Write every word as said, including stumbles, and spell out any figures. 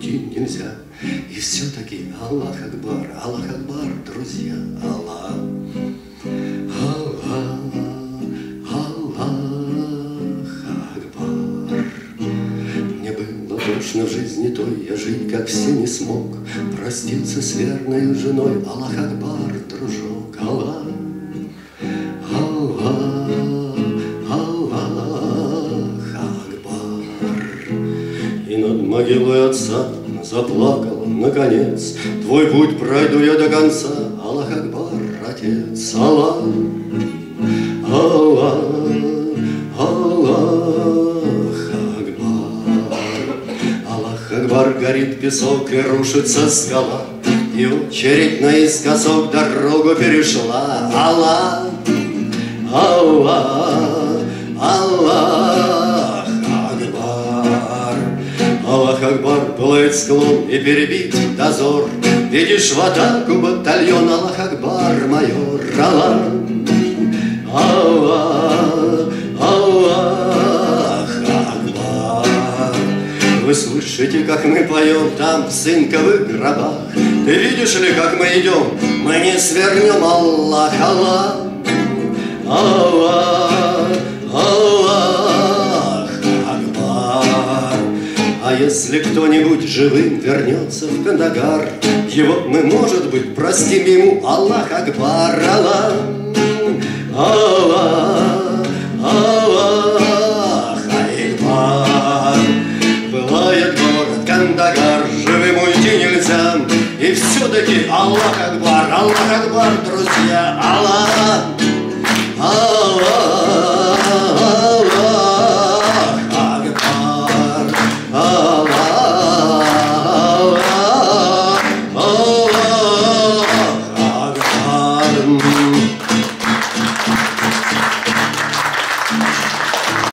уйти нельзя. И все-таки Аллах Акбар, Аллах Акбар, друзья, Аллах, Аллах, Аллах Акбар. Мне было тошно в жизни той, я жить как все не смог, проститься с верной женой. Аллах Акбар, дружок, Аллах, Аллах, Аллах Акбар. И над могилой отца заплакал, наконец, твой путь пройду я до конца. Аллах Акбар, отец, Аллах, Аллах, Аллах Акбар. Аллах Акбар, горит песок и рушится скала, и очередь наискосок дорогу перешла. Аллах, Аллах, Аллах Акбар. Аллах Акбар, пылает склон и перебит дозор, видишь в атаку батальон. Аллах Акбар, майор, Аллах, Аллах, Аллах Акбар. Вы слышите, как мы поем там в цинковых гробах? Ты видишь ли, как мы идем? Мы не свернем. Аллах, Аллах, Аллах, Аллах Акбар. А если кто-нибудь живым вернется в Кандагар, его мы, может быть, простим ему. Аллах Акбар, Аллах, Аллах, Аллах Акбар. Бывает город Кандагар, живым уйти нельзя, и все-таки Аллах Акбар, Аллах Акбар, друзья, Аллах.